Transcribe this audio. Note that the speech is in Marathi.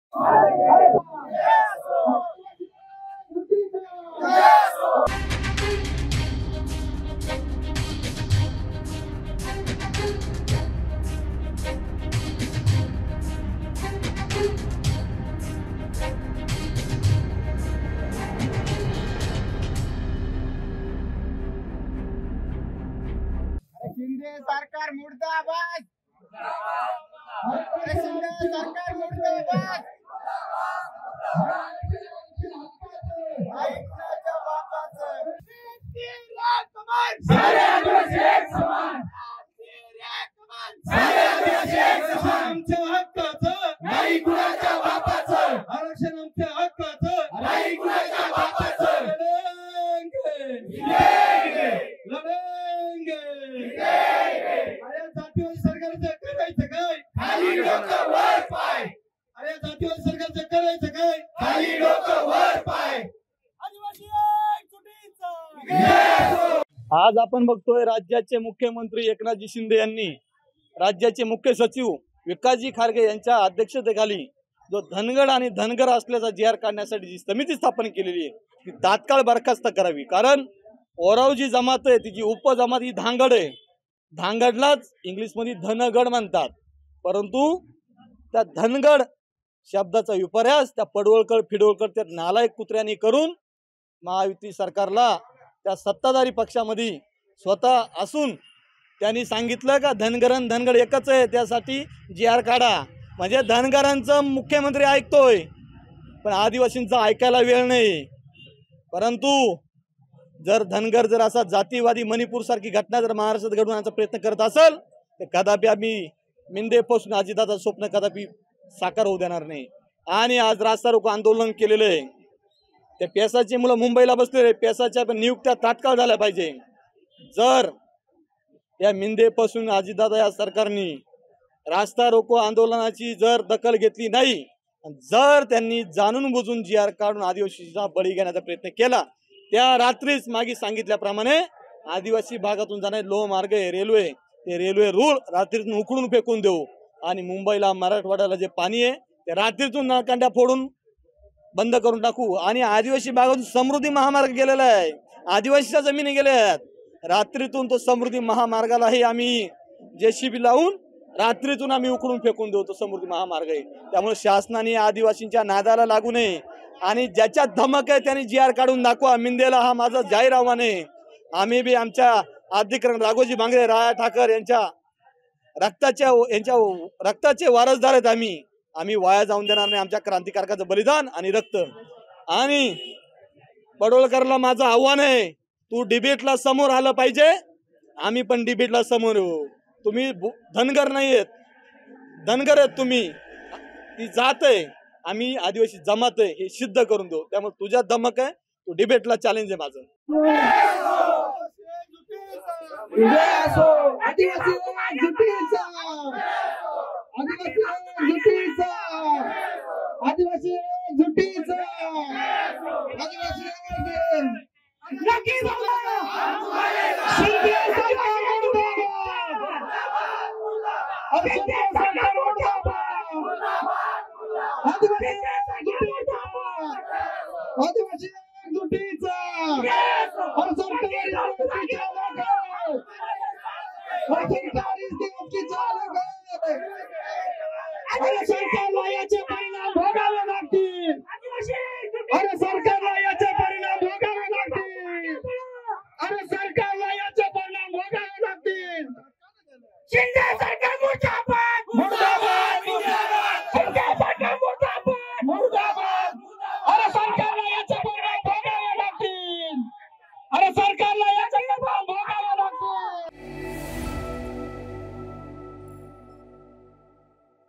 शिंदे सरकार मुर्दाबाद। शिंदे सरकार मुर्दाबाद। आमच्या हक्काचं नाही कुणाच्या बापाचं आरक्षण, आमच्या हक्काचं नाही कुणाच्या बापाचं लढेंगे। अरे जातीवादी सरकारचं करायचं काय? खाली डोकं वर पाय। अरे जातीवादी सरकारचं करायचं काय? खाली डोकं वर पाय। आज आपण बघतोय राज्याचे मुख्यमंत्री एकनाथजी शिंदे यांनी राज्याचे मुख्य सचिव विकासजी खारगे यांच्या अध्यक्षतेखाली जो धनगड आणि धनगर असल्याचा जी आर काढण्यासाठी जी समिती स्थापन केलेली आहे ती तात्काळ बरखास्त करावी। कारण ओराव जी जमात आहे तिची उपजमात ही धांगड आहे। धांगडलाच इंग्लिशमध्ये धनगड म्हणतात, परंतु त्या धनगड शब्दाचा विपर्यास त्या पडवळकर फिडवळकर त्या नालायक कुत्र्यांनी करून महायुती सरकारला त्या सत्ताधारी पक्षामध्ये स्वतः असून त्यांनी सांगितलं का धनगड एकच आहे, त्यासाठी जी आर काढा। म्हणजे धनगरांचं मुख्यमंत्री ऐकतोय पण आदिवासींचा ऐकायला वेळ नाही। परंतु जर धनगर जर असा जातीवादी मणिपूर सारखी घटना जर महाराष्ट्रात घडवून आणण्याचा प्रयत्न करत असेल तर कदापि आम्ही मिंदेपासून अजितदादा स्वप्न कदापि साकार होऊ देणार नाही। आणि आज रास्ता रोको आंदोलन केलेलं आहे। त्या पेसाची मुलं मुंबईला बसलेले, पेसाच्या नियुक्त्या तात्काळ झाल्या पाहिजे। जर या मिंदेपासून अजितदादा या सरकारने रास्ता रोको आंदोलनाची जर दखल घेतली नाही, जर त्यांनी जाणून बुजून जी आर काढून आदिवासींचा बळी घेण्याचा प्रयत्न केला, त्या रात्रीच मागे सांगितल्याप्रमाणे आदिवासी भागातून जाणारे लोहमार्ग आहे, रेल्वे, ते रेल्वे रूळ रात्रीतून उकडून फेकून देऊ आणि मुंबईला मराठवाड्याला जे पाणी आहे ते रात्रीतून नळकांड्या फोडून बंद करून टाकू। आणि आदिवासी भागातून समृद्धी महामार्ग गेलेला आहे, आदिवासीच्या जमिनी गेल्या आहेत, रात्रीतून तो समृद्धी महामार्गालाही आम्ही जेसीबी लावून रात्रीतून आम्ही उकडून फेकून देऊ, तो समृद्धी महामार्ग आहे। त्यामुळे शासनाने आदिवासींच्या नादाला लागू नये आणि ज्याच्या धमक आहे त्यांनी जी आर काढून दाखवा। मिंदेला हा माझा जाहीर आव्हान आहे। आम्ही बी आमच्या अधिकृत राघोजी भांगरे, राया ठाकर यांच्या रक्ताचे वारसदार आहेत। आम्ही वाया जाऊन देणार नाही आमच्या क्रांतिकारकाचं बलिदान आणि रक्त। आणि पडोळकरला माझं आव्हान आहे, तू डिबेटला समोर आलं पाहिजे, आम्ही पण डिबेटला समोर येऊ। तुम्ही धनगर नाही आहेत, धनगर आहेत तुम्ही, ती जात आहे, आम्ही आदिवासी जमात आहे हे सिद्ध करून देऊ। त्यामुळे तुझ्या धमक आहे, तू डिबेटला चॅलेंज आहे माझं। अरे सरकारला याचे परिणाम भोगावे लागतील। अरे सरकारला याचे परिणाम भोगावे लागतील। अरे सरकारला याचे परिणाम भोगावे लागतील। शिंदे सरकार मुर्दाबाद, मुर्दाबाद, शिंदे सरकार मुर्दाबाद, मुर्दाबाद। अरे सरकारला याचे परिणाम भोगावे लागतील। अरे सरकार